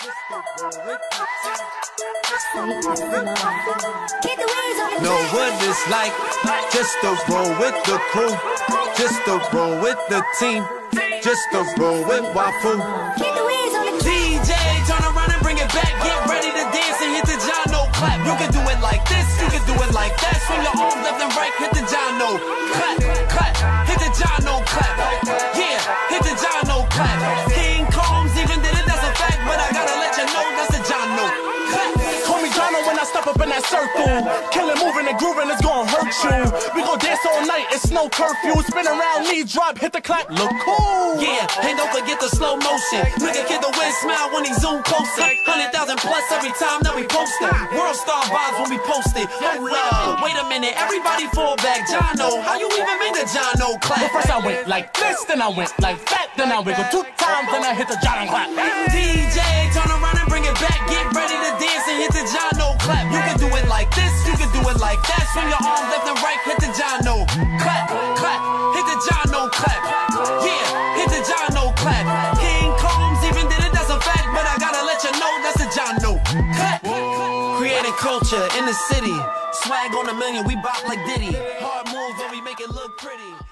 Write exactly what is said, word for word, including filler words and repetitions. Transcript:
Know what it's like, just to roll with the crew, just to roll with the team, just to roll with Wafu. D J, turn around and bring it back, get ready to dance and hit the Jono clap. You can do it like this, you can do it like that. Swing your arms left and right, hit the Jono clap, clap, hit the Jono clap. Yeah, hit the Jono clap. King Combs even did it, that's a fact, but I gotta let you know that's the Jono clap. Call me Jono when I step up in that circle. Killing, moving, and grooving is gonna hurt you. We gon' dance all night, it's no curfew. Spin around, knee drop, hit the clap, look cool. Yeah, and don't forget the slow motion. Nigga kid the wind smile when he zoom closer. Hundred thousand plus every time that we post it. World star vibes when we post it. Hold up, wait a minute, everybody fall back. Jono, how you even make the Jono clap? But first I went like this, then I went like that, then I wiggle two times, then I hit the Jono clap. D J, turn around and bring it back. Get ready to dance and hit the Jono clap. You can do it like this, you can do it like that. Swing your arms left and right, hit the Jono clap, clap, hit the Jono clap. Yeah, hit the Jono clap. King Combs even did it, that's a fact, but I gotta let you know that's the Jono clap. Creating culture in the city, swag on a million, we bop like Diddy. Hard moves, but we make it look pretty.